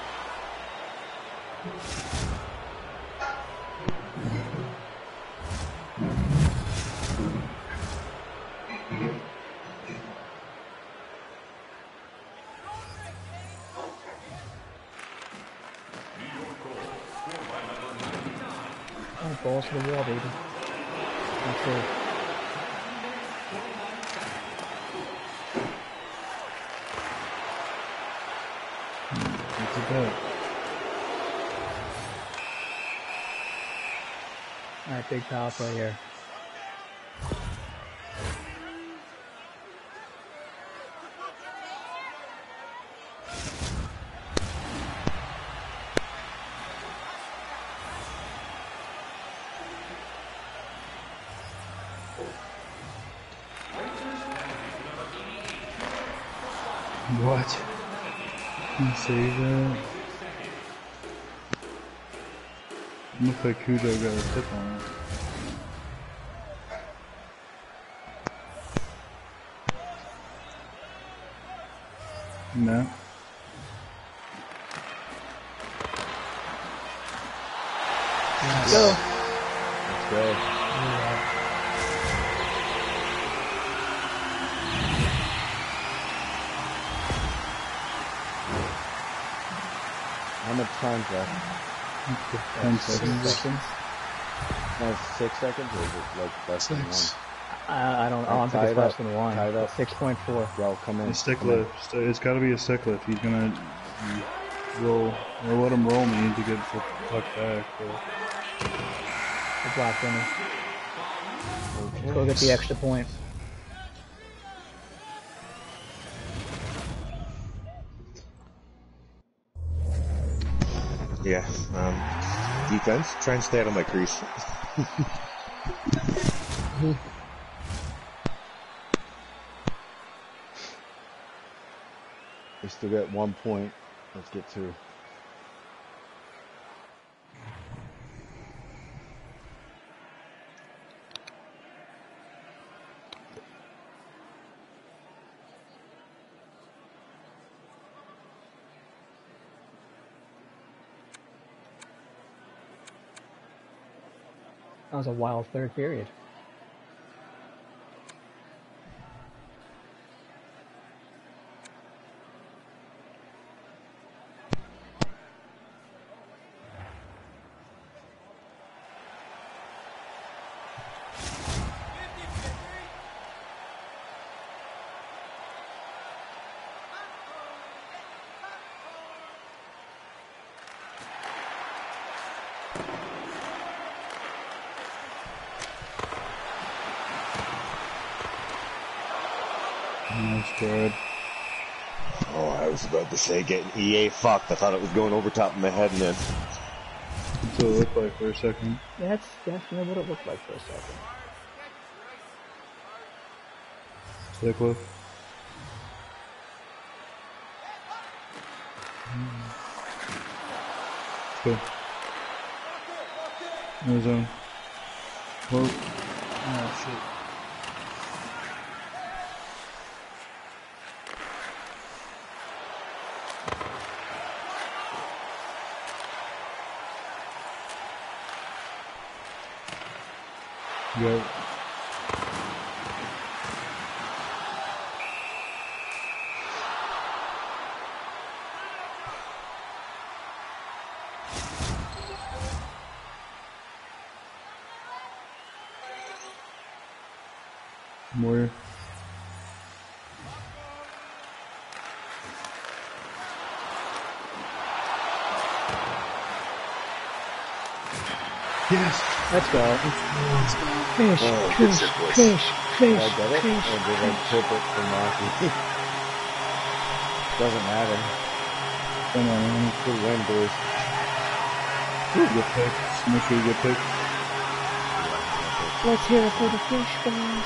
Oh, balls to the wall, baby. That's it. What's it got? Alright, big power play here. What? Can save that? Looks like Cujo got a tip on it. No. Let's go. Let's go. How much time's left? 10 6 seconds. seconds. No, 6 seconds, or is it like less than 1? 6. I don't think Tie it's it less up. than 1. Tie it up. 6.4. Yo, come in. A stick Come in. lift. It's got to be a stick lift. He's gonna roll or let him roll me to get the puck back. But Good block, Vinny. Let's go get the extra point. Yeah. Defense, try and stay out of my crease. We still got 1 point. Let's get 2. That was a wild third period. nice grab. Oh, I was about to say getting EA fucked. I thought it was going over top of my head and then. That's what it looked like for a second. That's definitely what it looked like for a second. Stick lift. Good. No zone. Whoa. Oh, shit. Yep. Warrior. Yes. Let's go. Let's go. Fish, Oh, fish, good boys. fish, Did fish, I get it? fish. Or did I tip it for Maki? Doesn't matter. Come on. Good win, boys. Good pick. Make sure you get picked. Let's hear it for the fish, guys.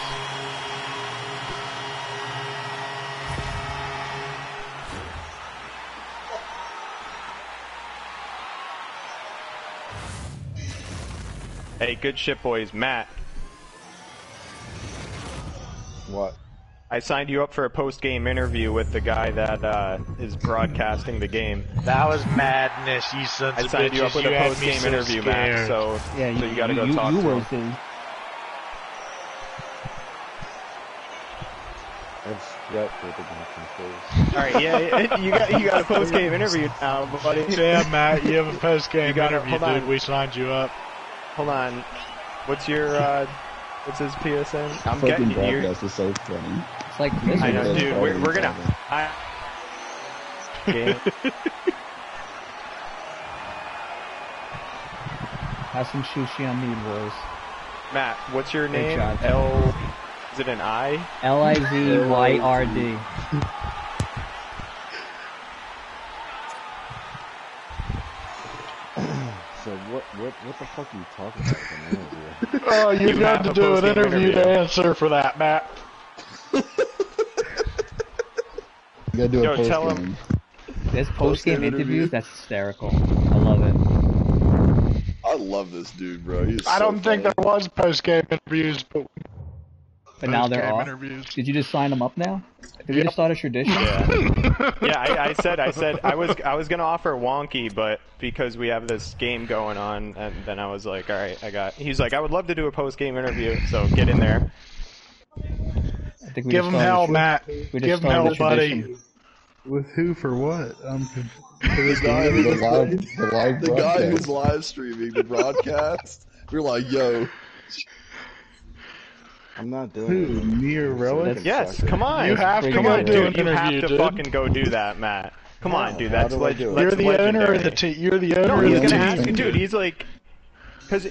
Hey, good shit, boys. Matt, What? I signed you up for a post-game interview with the guy that is broadcasting the game. That was madness, you sons I of signed you up bitches. with You a had me post-game so interview, Matt. scared. So Yeah, so you gotta go talk you to were him. too. I've sweat dripping off my face. All right, yeah, you got a post-game interview now, buddy. Yeah, Matt, you have a post-game interview, hold on. dude. We signed you up. Hold on. What's your what's his PSN? I'm Fucking getting you. broadcast is so funny. It's like I know, miserable. dude. We're gonna. Game. Have some sushi on me, boys. Matt, what's your Great name? job. Is it an I? Lizyrd. So what the fuck are you talking about in an interview? Oh, you You got have to a do an post-game interview to interview. answer for that, Matt. You gotta do a Yo, post tell game. him. There's post-game Post-game interview. interviews? That's hysterical. I love it. I love this dude, bro. He's I so don't think funny. there was post-game interviews, but But now they're post-game off. interviews. Did you just sign them up now? Did we just start a tradition? Yeah, I said I was gonna offer Wonky, but because we have this game going on, and then I was like, all right, he's like, I would love to do a post-game interview, so get in there. I think we Give just him started hell, a- Matt. we just Give him started hell, a buddy. tradition. With who for what? The guy, the live The guy who's broadcast. live streaming the broadcast. We're like, yo, I'm not doing Who? it. Me or Relic? Yes, come on. You have to come go on, do dude. an You have interview, to dude. fucking go do that, Matt. Come on, dude. How That's do I do it? You're the owner of the legendary. team. You're the owner No, of he's the gonna team. ask you, dude. He's like, because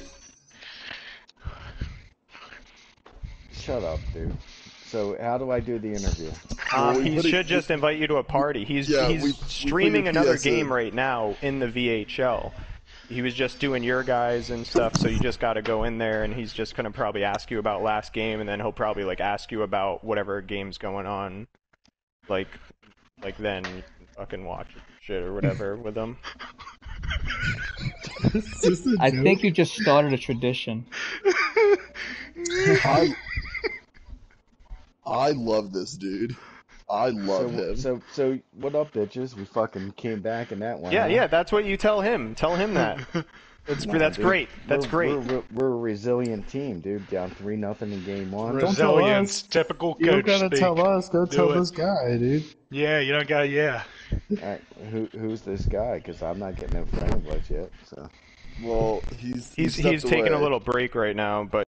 Shut up, dude. So how do I do the interview? he should just invite you to a party. He's we put streaming your another PS game in. right now in the VHL. He was just doing your guys and stuff, so you just got to go in there, and he's just gonna probably ask you about last game, and then he'll probably like ask you about whatever game's going on, like then you can fucking watch shit or whatever with him. I think you just started a tradition. I love this dude. I love him. So what up, bitches? We fucking came back and that one. Yeah, that's what you tell him. Tell him that. That's Dude, great. That's great. We're a resilient team, dude. Down 3-0 in game one. Don't tell Resilience, us. typical coach You don't gotta speak. tell us. Go Do tell it. this guy, dude. Yeah, you don't got. Yeah. Alright, who's this guy? Because I'm not getting no friend request yet. So Well, he's He's stepped taking a away. little break right now, but